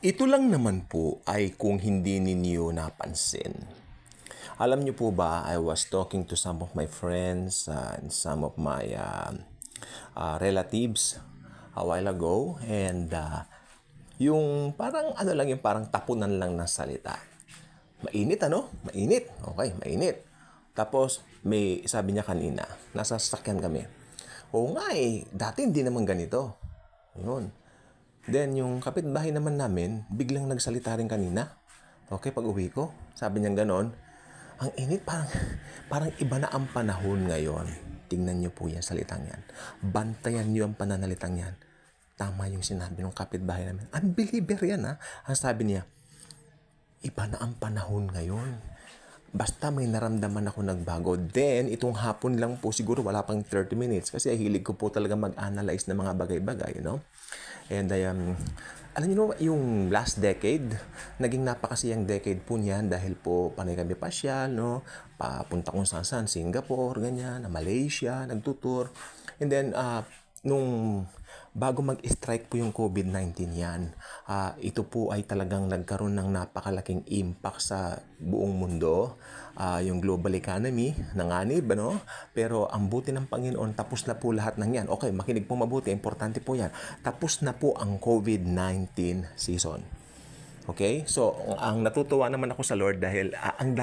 Ito lang naman po ay kung hindi ninyo napansin. Alam niyo po ba, I was talking to some of my friends and some of my relatives a while ago, and yung parang ano lang, yung parang tapunan lang ng salita. Mainit ano? Mainit. Okay, mainit. Tapos may sabi niya kanina, nasa sasakyan kami. Oo nga eh, dati hindi naman ganito. Yun. Then, yung kapitbahay naman namin, biglang nagsalita rin kanina. Okay, pag uwi ko, sabi niya ganon, ang init, parang iba na ang panahon ngayon. Tingnan niyo po yan, salitang yan. Bantayan niyo ang pananalitang yan. Tama yung sinabi ng kapitbahay namin. Unbeliever yan ha. Ang sabi niya, iba na ang panahon ngayon. Basta may naramdaman ako nagbago. Then, itong hapon lang po, siguro wala pang 30 minutes kasi hilig ko po talaga mag-analyze ng mga bagay-bagay, you know? And alam niyo yung last decade, naging napakasiyang decade po niyan dahil po panay kami pasyal, no? Papunta kung saan, Singapore, ganyan, Malaysia, nagtutour. And then, nung bago mag-strike po yung COVID-19 yan, ito po ay talagang nagkaroon ng napakalaking impact sa buong mundo. Yung global economy, nanganib, ano? Pero ang buti ng Panginoon, tapos na po lahat ng yan. Okay, makinig po mabuti, importante po yan. Tapos na po ang COVID-19 season. Okay? So, ang natutuwa naman ako sa Lord dahil ang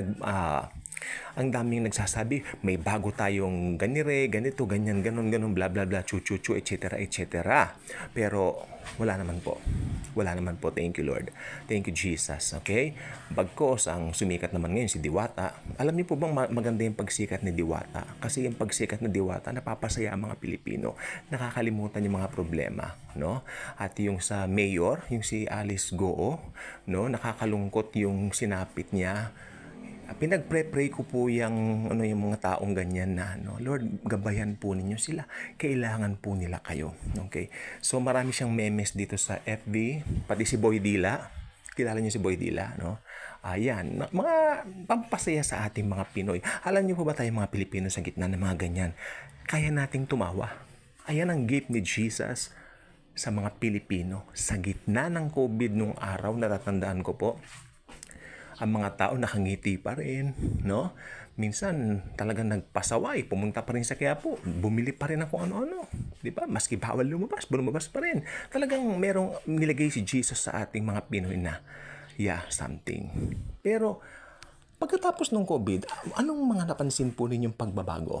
daming nagsasabi, may bago tayong ganito, ganyan, ganon, bla bla bla, chu, etc., etc. Pero wala naman po. Thank you Lord. Thank you Jesus. Okay? Bagkos, ang sumikat naman ngayon si Diwata. Alam niyo po bang maganda yung pagsikat ni Diwata? Kasi yung pagsikat ni Diwata, napapasaya ang mga Pilipino. Nakakalimutan yung mga problema, no? At yung sa mayor, yung si Alice Goo, no? Nakakalungkot yung sinapit niya. Pinagpre-pray ko po yung mga taong ganyan na, no? Lord, gabayan po ninyo sila. Kailangan po nila kayo. Okay? So marami siyang memes dito sa FB, pati si Boy Dila. Kilala niyo si Boy Dila, no? Ayan, mga pampasaya sa ating mga Pinoy. Alam niyo po ba tayo mga Pilipino sa gitna ng mga ganyan? Kaya nating tumawa. Ayan ang gift ni Jesus sa mga Pilipino. Sa gitna ng COVID nung araw, natatandaan ko po, ang mga tao nakangiti pa rin, no? Minsan talagang nagpasaway, pumunta pa rin sa Quiapo, bumili pa rin ng kung ano-ano, di ba? Maski bawal lumabas pa rin. Talagang merong nilagay si Jesus sa ating mga Pinoy na, something. Pero pagkatapos ng COVID, anong mga napansin po ninyong pagbabago?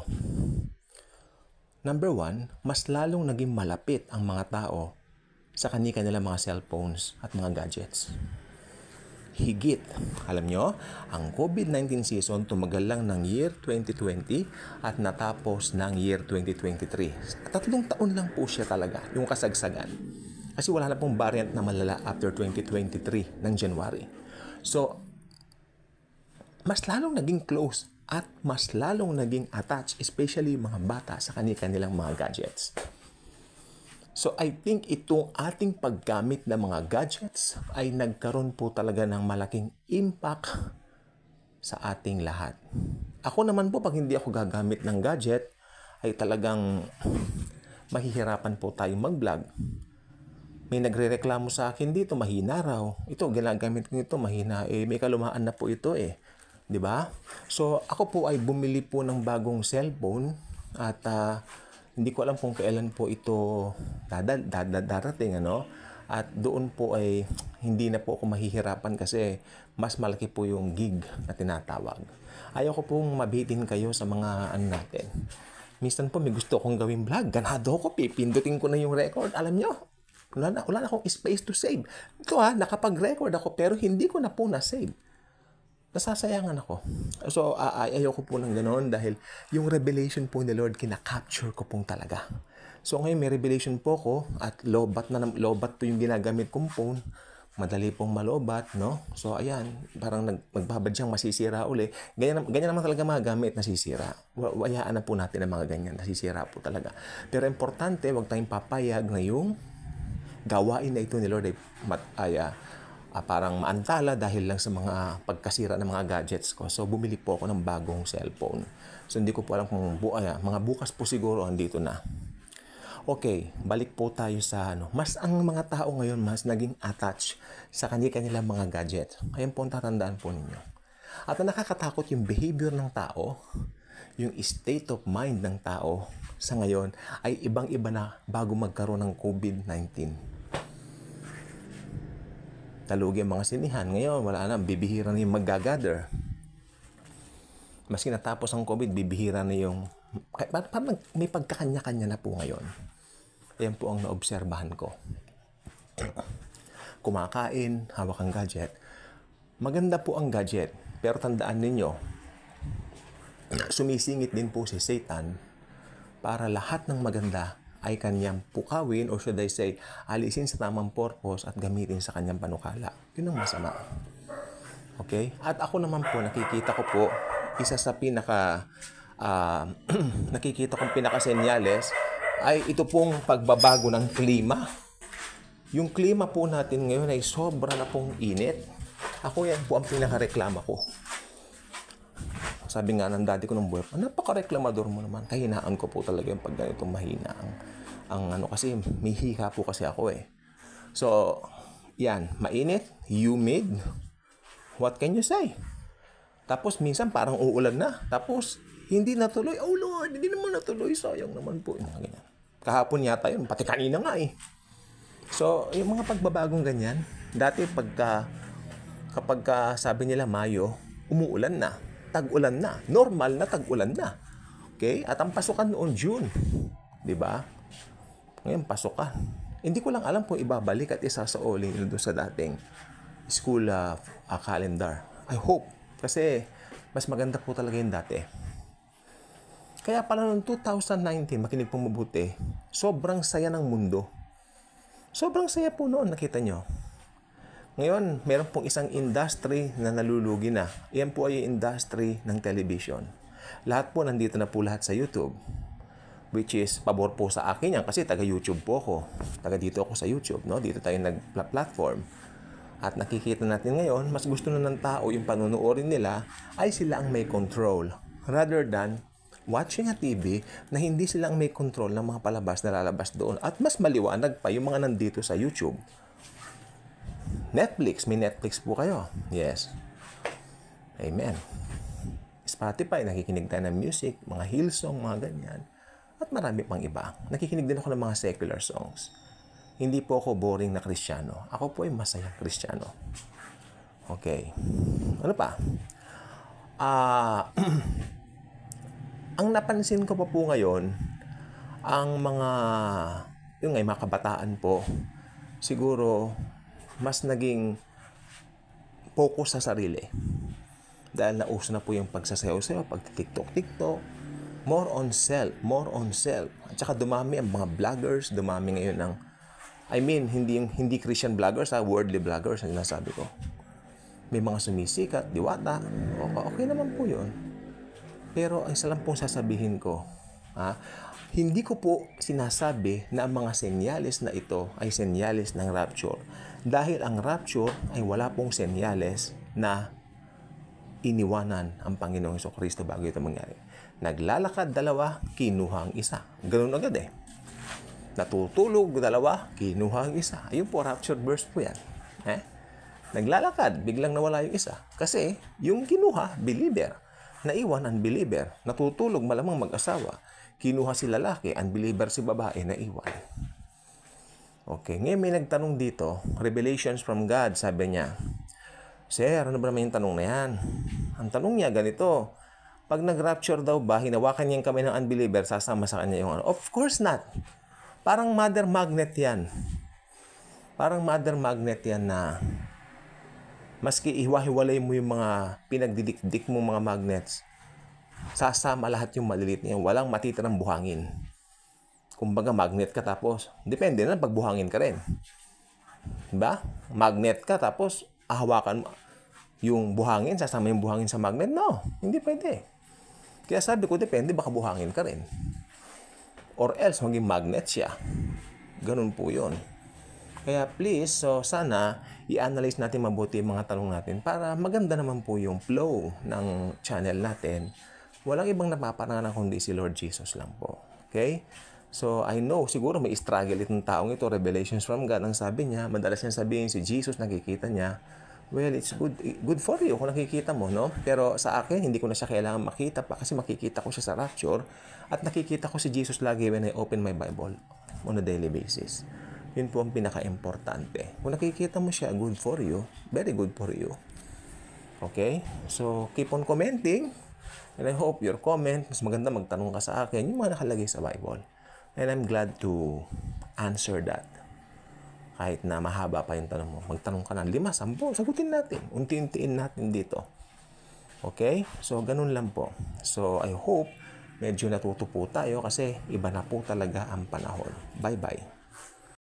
Number 1, mas lalong naging malapit ang mga tao sa kanilang mga cellphones at mga gadgets. Higit. Alam nyo, ang COVID-19 season tumagal lang ng year 2020 at natapos ng year 2023. 3 taon lang po siya talaga, yung kasagsagan. Kasi wala na pong variant na malala after 2023 ng January. So, mas lalong naging close at mas lalong naging attached, especially yung mga bata sa kanilang mga gadgets. So, I think itong ating paggamit ng mga gadgets ay nagkaroon po talaga ng malaking impact sa ating lahat. Ako naman po, pag hindi ako gagamit ng gadget, ay talagang mahihirapan po tayong mag-vlog. May nagre-reklamo sa akin dito, mahina raw. Ito, ginagamit ko ito, mahina. May kalumaan na po ito Di ba? So, ako po ay bumili po ng bagong cellphone at hindi ko alam kung kailan po ito darating, ano? At doon po ay hindi na po ako mahihirapan kasi mas malaki po yung gig na tinatawag. Ayaw ko pong mabitin kayo sa mga natin. Minsan po may gusto akong gawing vlog. Ganado ako, pipindutin ko na yung record. Alam nyo, wala na akong space to save. Ito nakapag-record ako pero hindi ko na po na-save. Nasasayangan ako. So, ayoko po ng ganoon dahil yung revelation po ni Lord, kinakapture ko pong talaga. So, ngayon may revelation po ko at lobat po yung ginagamit kong phone. Madali pong malobat, no? So, ayan, parang magbabadyang masisira uli. Ganyan naman talaga mga gamit nasisira. Wayaan na po natin ang mga ganyan. Nasisira po talaga. Pero importante, huwag tayong papayag na yung gawain na ito ni Lord ay parang maantala dahil lang sa mga pagkasira ng mga gadgets ko. So, bumili po ako ng bagong cellphone. So, hindi ko po alam kung mga bukas po siguro andito na. Okay, balik po tayo sa mas ang mga tao ngayon mas naging attached sa kanilang mga gadget. Ayan po ang tatandaan po ninyo. At ang nakakatakot yung behavior ng tao, yung state of mind ng tao sa ngayon ay ibang-iba na bago magkaroon ng COVID-19. Talugi ang mga sinihan. Ngayon, wala na, bibihira na yung mag-gather. Maski natapos ang COVID, bibihira na yung... Parang may pagkakanya-kanya na po ngayon. Ayan po ang naobserbahan ko. Kumakain, hawak ang gadget. Maganda po ang gadget, pero tandaan ninyo, sumisingit din po si Satan para lahat ng maganda ay kanyang pukawin or should I say, alisin sa tamang purpose at gamitin sa kanyang panukala. Yun ang masama. Okay? At ako naman po, nakikita ko po, isa sa nakikita kong pinakasenyales ay ito pong pagbabago ng klima. Yung klima po natin ngayon ay sobra na pong init. Ako yan po ang pinakareklama ko. Sabi nga ng daddy ko ng buhay, napaka-reklamador mo naman. Kahinaan ko po talaga yung pag ganitong mahina. Kasi may hika po kasi ako eh. So, yan, mainit, humid, what can you say? Tapos minsan parang uulan na. Tapos, hindi natuloy. Oh Lord, hindi naman natuloy. Sayang naman po. Ganyan. Kahapon yata yun, pati kanina nga eh. So, yung mga pagbabagong ganyan, dati kapag sabi nila Mayo, umuulan na, tag-ulan na, normal na tag-ulan na. Okay? At ang pasukan noon June, 'di ba? Ngayon pasukan. Hindi ko lang alam kung ibabalik at isasaolin nila doon sa dating school calendar. I hope kasi mas maganda po talaga yung dati. Kaya pala noong 2019, makinig pong mabuti, sobrang saya ng mundo. Sobrang saya po noon, nakita nyo. Ngayon, meron pong isang industry na nalulugi na. Iyan po ay yung industry ng television. Lahat po, nandito na po lahat sa YouTube. Which is, pabor po sa akin yan kasi taga-YouTube po ako. Taga-dito ako sa YouTube, no? Dito tayo nag-platform. At nakikita natin ngayon, mas gusto na ng tao yung panunuorin nila ay sila ang may control. Rather than watching a TV na hindi sila ang may control ng mga palabas na lalabas doon. At mas maliwanag pa yung mga nandito sa YouTube. Netflix, may Netflix po kayo. Yes. Amen. Spotify, nakikinig tayo ng music, mga Hillsong, mga ganyan. At marami pang iba. Nakikinig din ako ng mga secular songs. Hindi po ako boring na Kristiyano. Ako po ay masayang Kristiyano. Okay. Ano pa? Ang napansin ko pa po ngayon, ang mga kabataan po, siguro, mas naging focus sa sarili. Dahil nauso na po yung pagsasayaw-sayaw, pag-TikTok. More on self. At saka dumami ang mga vloggers, dumami ngayon ng, hindi Christian vloggers, worldly vloggers, ang sinasabi ko. May mga sumisikat, diwata, okay naman po yun. Pero ang isa lang pong sasabihin ko, hindi ko po sinasabi na ang mga senyales na ito ay senyales ng rapture. Dahil ang rapture ay wala pong senyales na iniwanan ang Panginoong Jesucristo bago ito mangyari. Naglalakad dalawa, kinuha ang isa. Ganun agad eh. Natutulog dalawa, kinuha ang isa. Ayun po, rapture verse po yan. Naglalakad, biglang nawala yung isa. Kasi yung kinuha, believer. Naiwan, unbeliever. Natutulog, malamang mag-asawa. Kinuha si lalaki, unbeliever si babae, naiwan. Okay, ngayon may nagtanong dito, revelations from God, sabi niya, Sir, ano ba naman yung tanong na yan? Ang tanong niya, ganito, pag nag-rapture daw ba, hinawakan niya yung kamay ng unbeliever, sasama sa kanya yung Of course not. Parang mother magnet yan. Na maski iwahiwalay mo yung mga pinagdidikdik mong mga magnets, sasama lahat yung maliliit na yan. Walang matitirang buhangin. Kumbaga magnet ka tapos, depende na pagbuhangin ka rin. Diba? Magnet ka tapos, hawakan mo yung buhangin, sasama yung buhangin sa magnet? No, hindi pwede. Kaya sabi ko, depende, baka buhangin ka rin. Or else, maging magnet siya. Ganun po yun. Kaya please, so sana, i-analyze natin mabuti yung mga tanong natin para maganda naman po yung flow ng channel natin. Walang ibang napaparangalan kundi si Lord Jesus lang po. Okay? So, I know, siguro may struggle itong taong ito, revelations from God. Ang sabi niya, madalas niya sabihin si Jesus, nakikita niya. Well, it's good for you kung nakikita mo, no? Pero sa akin, hindi ko na siya kailangan makita pa kasi makikita ko siya sa rapture at nakikita ko si Jesus lagi when I open my Bible on a daily basis. Yun po ang pinaka-importante. Kung nakikita mo siya, good for you. Very good for you. Okay? So, keep on commenting. And I hope your comment, mas maganda magtanong ka sa akin, yung mga nakalagay sa Bible. And I'm glad to answer that. Kahit na mahaba pa yung tanong mo. Magtanong ka ng 5, 10, sagutin natin. Unti-untiin natin dito. Okay? So, ganun lang po. So, I hope medyo natuto po tayo kasi iba na po talaga ang panahon. Bye-bye.